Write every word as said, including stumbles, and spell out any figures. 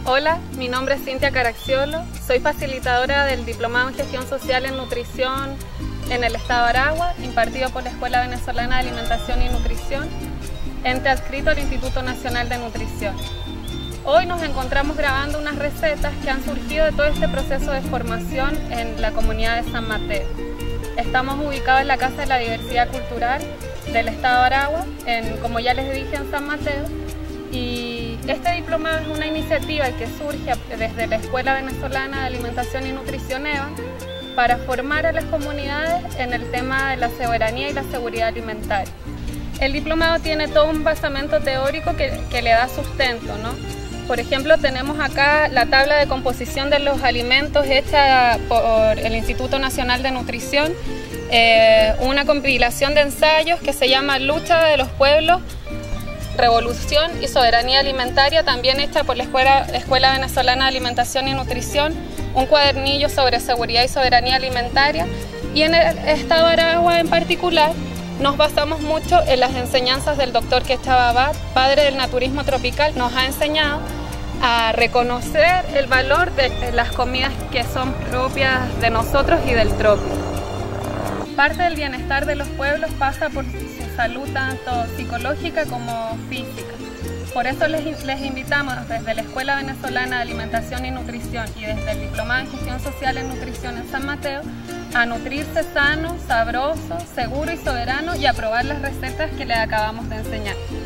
Hola, mi nombre es Cintia Caracciolo, soy facilitadora del Diplomado en Gestión Social en Nutrición en el Estado de Aragua, impartido por la Escuela Venezolana de Alimentación y Nutrición, ente adscrito al Instituto Nacional de Nutrición. Hoy nos encontramos grabando unas recetas que han surgido de todo este proceso de formación en la comunidad de San Mateo. Estamos ubicados en la Casa de la Diversidad Cultural del Estado de Aragua, en, como ya les dije, en San Mateo. Y este diplomado es una iniciativa que surge desde la Escuela Venezolana de Alimentación y Nutrición EVA para formar a las comunidades en el tema de la soberanía y la seguridad alimentaria. El diplomado tiene todo un basamento teórico que, que le da sustento, ¿no? Por ejemplo, tenemos acá la tabla de composición de los alimentos hecha por el Instituto Nacional de Nutrición, eh, una compilación de ensayos que se llama Lucha de los Pueblos, Revolución y Soberanía Alimentaria, también hecha por la Escuela, Escuela Venezolana de Alimentación y Nutrición, un cuadernillo sobre seguridad y soberanía alimentaria, y en el Estado de Aragua en particular nos basamos mucho en las enseñanzas del doctor Quechua Abad, padre del naturismo tropical. Nos ha enseñado a reconocer el valor de las comidas que son propias de nosotros y del trópico. Parte del bienestar de los pueblos pasa por su salud tanto psicológica como física. Por eso les, les invitamos desde la Escuela Venezolana de Alimentación y Nutrición y desde el Diplomado en Gestión Social en Nutrición en San Mateo a nutrirse sano, sabroso, seguro y soberano y a probar las recetas que les acabamos de enseñar.